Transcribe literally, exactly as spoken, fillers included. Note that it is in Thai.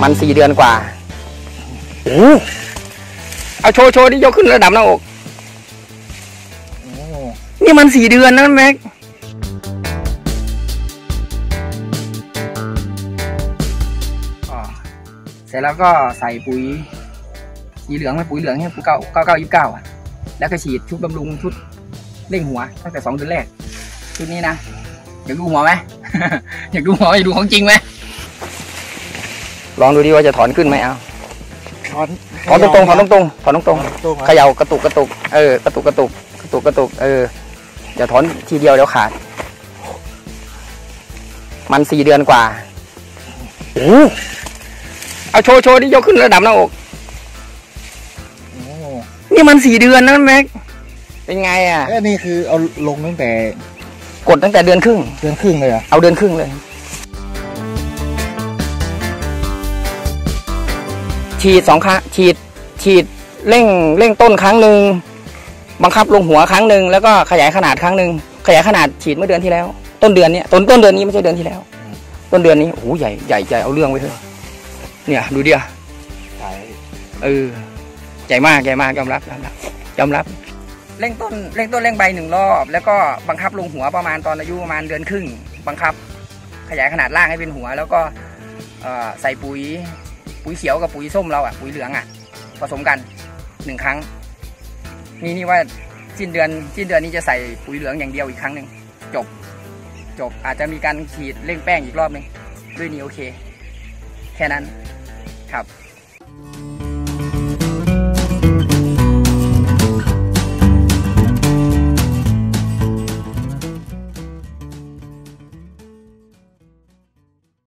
มันสี่เดือนกว่าโอ้เอาโชว์โชว์ที่ยกขึ้นระดับหน้าอกนี่มันสี่เดือนนะแม็กเสร็จแล้วก็ใส่ปุ๋ยสีเหลืองไหมปุ๋ยเหลืองให้ปุ๋ยเก้าเก้าเก้ายี่สิบเก้าอ่ะแล้วก็ฉีดชุดบำรุงชุดเร่งหัวตั้งแต่สองเดือนแรกชุดนี้นะอยากดูหัวไหม อยากดูหัวอยากดูของจริงไหมลองดูดิว่าจะถอนขึ้นไหมเอาถอนถอนตรงๆถอนตรงๆถอนตรงๆเขย่ากระตุกกระตุกเออกระตุกกระตุกกระตุกกระตุกเอออย่าถอนทีเดียวเดี๋ยวขาดมันสี่เดือนกว่าโอ้เอาโชว์โชว์ที่ยกขึ้นระดับหน้าอกนี่มันสี่เดือนนะแม็กเป็นไงอ่ะนี่คือเอาลงตั้งแต่กดตั้งแต่เดือนครึ่งเดือนครึ่งเลยอ่ะเอาเดือนครึ่งเลยฉีดสองครั้งฉีดฉีดเร่งเร่งต้นครั้งหนึ่งบังคับลงหัวครั้งหนึ่งแล้วก็ขยายขนาดครั้งหนึ่งขยายขนาดฉีดเมื่อเดือนที่แล้วต้นเดือนนี้ต้นต้นเดือนนี้ไม่ใช่เดือนที่แล้วต้นเดือนนี้โอ้ใหญ่ใหญ่ใหญ่เอาเรื่องไว้เถอะเนี่ยดูดิใหญ่เออใหญ่มากใหญ่มากยอมรับยอมรับยอมรับเร่งต้นเร่งต้นเร่งใบหนึ่งรอบแล้วก็บังคับลงหัวประมาณตอนอายุประมาณเดือนครึ่งบังคับขยายขนาดล่างให้เป็นหัวแล้วก็ใส่ปุ๋ยปุ๋ยเขียวกับปุ๋ยส้มเราอ่ะปุ๋ยเหลืองอ่ะผสมกันหนึ่งครั้งนี่นี่ว่าสิ้นเดือนสิ้นเดือนนี้จะใส่ปุ๋ยเหลืองอย่างเดียวอีกครั้งหนึ่งจบจบอาจจะมีการฉีดเร่งแป้งอีกรอบนึงด้วยนี่โอเคแค่นั้นครับ